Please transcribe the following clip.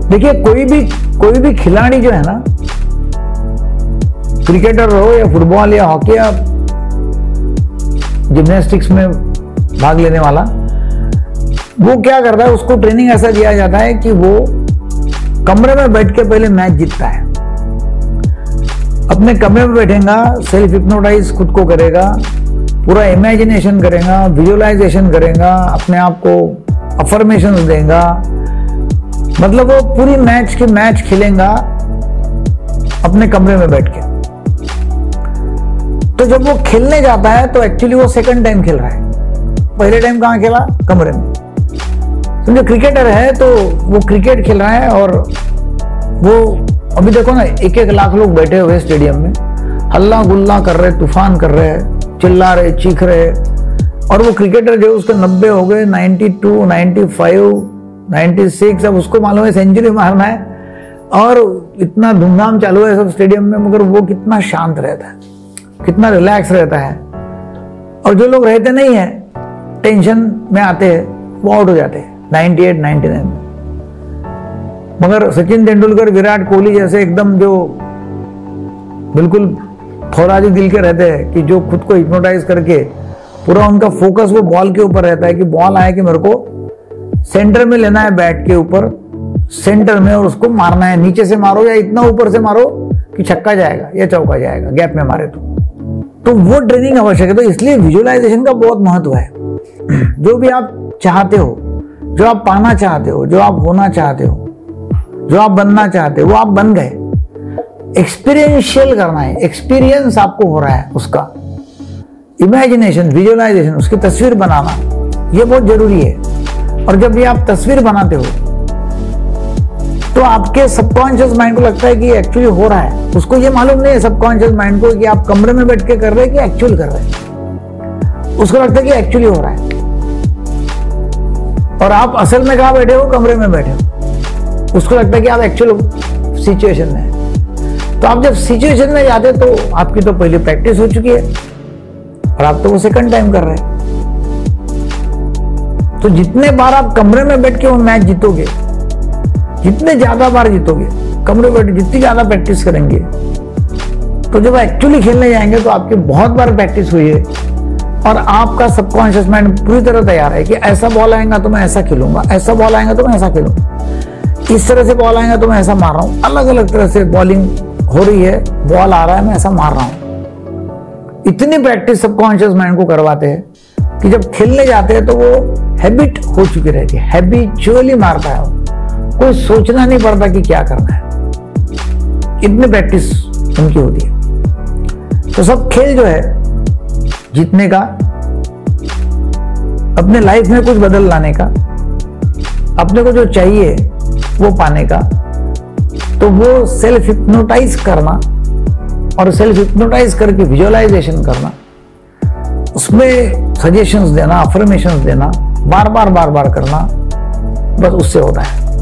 देखिए कोई भी खिलाड़ी जो है ना, क्रिकेटर हो या फुटबॉल या हॉकी या जिम्नास्टिक्स में भाग लेने वाला, वो क्या करता है, उसको ट्रेनिंग ऐसा दिया जाता है कि वो कमरे में बैठ के पहले मैच जीतता है। अपने कमरे में बैठेगा, सेल्फ हिप्नोटाइज खुद को करेगा, पूरा इमेजिनेशन करेगा, विजुअलाइजेशन करेगा, अपने आप को अफर्मेशन देगा, मतलब वो पूरी मैच खेलेगा अपने कमरे में बैठ के। तो जब वो खेलने जाता है तो एक्चुअली वो सेकंड टाइम खेल रहा है, पहले टाइम कहां खेला? कमरे में। समझो क्रिकेटर है तो वो क्रिकेट खेल रहा है, और वो अभी देखो ना 1-1 लाख लोग बैठे हुए स्टेडियम में, हल्ला गुल्ला कर रहे, तूफान कर रहे, चिल्ला रहे, चीख रहे, और वो क्रिकेटर जो उसके 90 हो गए, 92, 95, 96, अब उसको मालूम है सेंचुरी मारना है, और इतना धूमधाम चालू है सब स्टेडियम में, मगर वो कितना शांत रहता है, कितना रिलैक्स रहता है। और जो लोग रहते नहीं है, टेंशन में आते हैं, वो आउट हो जाते हैं 98, 99 में। मगर सचिन तेंदुलकर, विराट कोहली जैसे एकदम जो बिल्कुल फौरादी दिल के रहते हैं, कि जो खुद को हिप्नोटाइज करके पूरा उनका फोकस वो बॉल के ऊपर रहता है, कि बॉल आया कि मेरे को सेंटर में लेना है, बैट के ऊपर सेंटर में, और उसको मारना है। नीचे से मारो या इतना ऊपर से मारो कि छक्का जाएगा या चौका जाएगा, गैप में मारे तो वो ट्रेनिंग आवश्यक है। तो इसलिए विजुअलाइजेशन का बहुत महत्व है। जो भी आप चाहते हो, जो आप पाना चाहते हो, जो आप होना चाहते हो, जो आप बनना चाहते हो, वो आप बन गए। एक्सपीरियंशियल करना है, एक्सपीरियंस आपको हो रहा है उसका, इमेजिनेशन, विजुअलाइजेशन, उसकी तस्वीर बनाना, ये बहुत जरूरी है। और जब ये आप तस्वीर बनाते हो तो आपके सबकॉन्शियस माइंड को लगता है कि एक्चुअली हो रहा है। उसको ये मालूम नहीं है सबकॉन्शियस माइंड को कि आप कमरे में बैठ के कर रहे हैं कि एक्चुअल कर रहे हैं। उसको लगता है कि एक्चुअली हो रहा है, और आप असल में कहां बैठे हो? कमरे में बैठे हो। उसको लगता है कि आप एक्चुअल सिचुएशन में है। तो आप जब सिचुएशन में जाते तो आपकी तो पहले प्रैक्टिस हो चुकी है, और आप तो वो सेकंड टाइम कर रहे हैं। तो जितने बार आप कमरे में बैठ के वो मैच जीतोगे, जितने ज्यादा बार जीतोगे, कमरे में बैठ जितनी ज्यादा प्रैक्टिस करेंगे, तो जब एक्चुअली खेलने जाएंगे तो आपकी बहुत बार प्रैक्टिस हुई है, और आपका सबकॉन्शियस माइंड पूरी तरह तैयार है कि ऐसा बॉल आएगा तो मैं ऐसा खेलूंगा, ऐसा बॉल आएगा तो मैं ऐसा खेलूंगा, इस तरह से बॉल आएगा तो मैं ऐसा मार रहा हूं, अलग अलग तरह से बॉलिंग हो रही है, बॉल आ रहा है, मैं ऐसा मार रहा हूं। इतनी प्रैक्टिस सबकॉन्शियस माइंड को करवाते हैं कि जब खेलने जाते हैं तो वो हैबिट हो चुकी रहती है, हैबिचुअली मारता है, कोई सोचना नहीं पड़ता कि क्या करना है, इतनी प्रैक्टिस उनकी होती है। तो सब खेल जो है जीतने का, अपने लाइफ में कुछ बदल लाने का, अपने को जो चाहिए वो पाने का, तो वो सेल्फ हिप्नोटाइज करना, और सेल्फ हिप्नोटाइज करके विजुअलाइजेशन करना, उसमें सजेशंस देना, अफर्मेशंस देना, बार बार करना, बस उससे होता है।